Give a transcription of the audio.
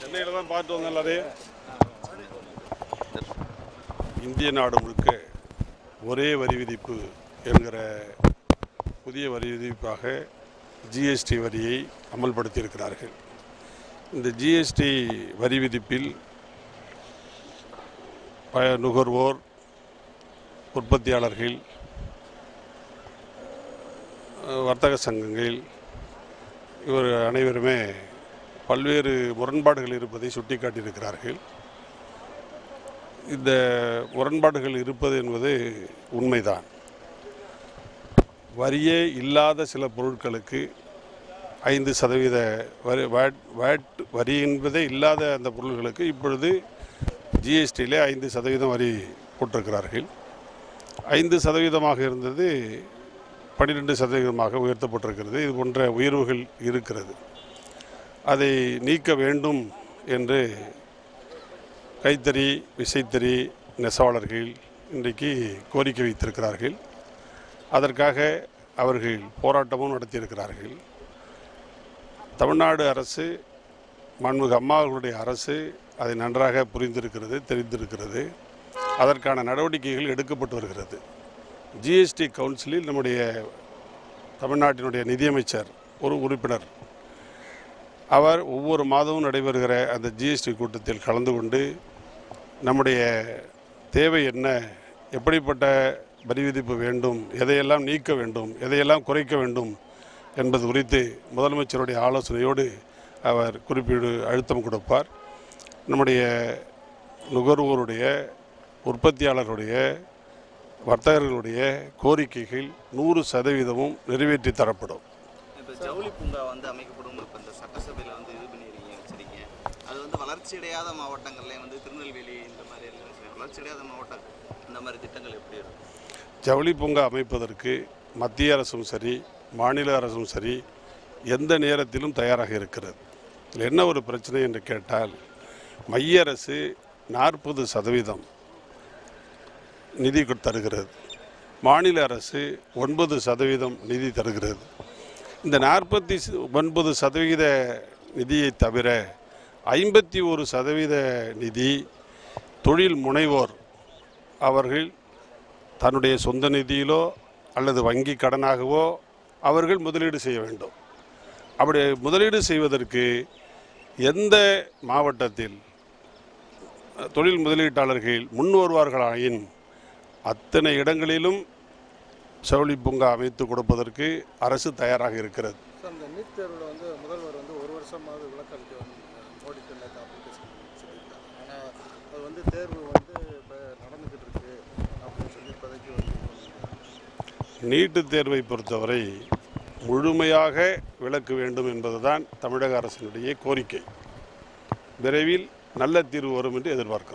சென்னையில் தான் பார்த்து வந்தேன் எல்லாரையும். இந்திய நாடு முழுக்க ஒரே வரி விதிப்பு என்கிற புதிய வரி விதிப்பாக ஜிஎஸ்டி வரியை அமல்படுத்தியிருக்கிறார்கள். இந்த ஜிஎஸ்டி வரி விதிப்பில் நுகர்வோர், உற்பத்தியாளர்கள், வர்த்தக சங்கங்கள் இவர் அனைவருமே பல்வேறு முரண்பாடுகள் இருப்பதை சுட்டிக்காட்டியிருக்கிறார்கள். இந்த முரண்பாடுகள் இருப்பது என்பது உண்மைதான். வரியே இல்லாத சில பொருட்களுக்கு 5% வேட் வரி என்பதே இல்லாத அந்த பொருட்களுக்கு இப்பொழுது ஜிஎஸ்டியிலே 5% வரி போட்டிருக்கிறார்கள். 5% இருந்தது 12% உயர்த்தப்பட்டிருக்கிறது. இது போன்ற உயர்வுகள் இருக்கிறது. அதை நீக்க வேண்டும் என்று கைத்தறி, விசைத்தறி நெசவாளர்கள் இன்றைக்கு கோரிக்கை வைத்திருக்கிறார்கள். அதற்காக அவர்கள் போராட்டமும் நடத்தியிருக்கிறார்கள். தமிழ்நாடு அரசு, மாண்புமிகு அம்மா அவர்களுடைய அரசு அதை நன்றாக புரிந்திருக்கிறது, தெரிந்திருக்கிறது. அதற்கான நடவடிக்கைகள் எடுக்கப்பட்டு வருகிறது. ஜிஎஸ்டி கவுன்சிலில் நம்முடைய தமிழ்நாட்டினுடைய நிதியமைச்சர் ஒரு உறுப்பினர். அவர் ஒவ்வொரு மாதமும் நடைபெறுகிற அந்த ஜிஎஸ்டி கூட்டத்தில் கலந்து கொண்டு நம்முடைய தேவை என்ன, எப்படிப்பட்ட வரி விதிப்பு வேண்டும், எதையெல்லாம் நீக்க வேண்டும், எதையெல்லாம் குறைக்க வேண்டும் என்பது குறித்து முதலமைச்சருடைய ஆலோசனையோடு அவர் அழுத்தம் கொடுப்பார். நம்முடைய நுகர்வோருடைய, உற்பத்தியாளர்களுடைய, வர்த்தகர்களுடைய கோரிக்கைகள் 100% நிறைவேற்றி தரப்படும். இப்போ ஜவுளி பூங்கா அமைக்கப்படும். இப்போ இந்த சட்டசபையில் இது பண்ணிடுறீங்க, வச்சுருக்கீங்க. அது வளர்ச்சியடையாத மாவட்டங்கள்லேயே திருநெல்வேலி இந்த மாதிரி வளர்ச்சியடையாத மாவட்டம் இந்த மாதிரி திட்டங்கள் எப்படி இருக்கும்? ஜவுளி பூங்கா அமைப்பதற்கு மத்திய அரசும் சரி, மாநில அரசும் சரி எந்த நேரத்திலும் தயாராக இருக்கிறது. இதில் என்ன ஒரு பிரச்சனை என்று கேட்டால், மைய அரசு 40% நிதி தருகிறது, மாநில அரசு 9% நிதி தருகிறது. இந்த 49% நிதியை தவிர 51% நிதி தொழில் முனைவோர் அவர்கள் தன்னுடைய சொந்த நிதியிலோ அல்லது வங்கி கடனாகவோ அவர்கள் முதலீடு செய்ய வேண்டும். அப்படி முதலீடு செய்வதற்கு எந்த மாவட்டத்தில் தொழில் முதலீட்டாளர்கள் முன் வருவார்களாயின் அத்தனை இடங்களிலும் ஜவுளி பூங்கா அமைத்து கொடுப்பதற்கு அரசு தயாராக இருக்கிறது. அந்த நீட் தேர்வில் முதல்வர் 1 வருஷமாவது விளக்களிக்க ஆனால் அது தேர்வு இப்போ நடந்துக்கிட்டு இருக்கு அப்படின்னு சொல்லி இப்போதைக்கு நீட்டு தேர்வை பொறுத்தவரை முழுமையாக விலக்க வேண்டும் என்பதுதான் தமிழக அரசினுடைய கோரிக்கை. விரைவில் நல்ல தீர்வு வரும் என்று எதிர்பார்க்கிறோம்.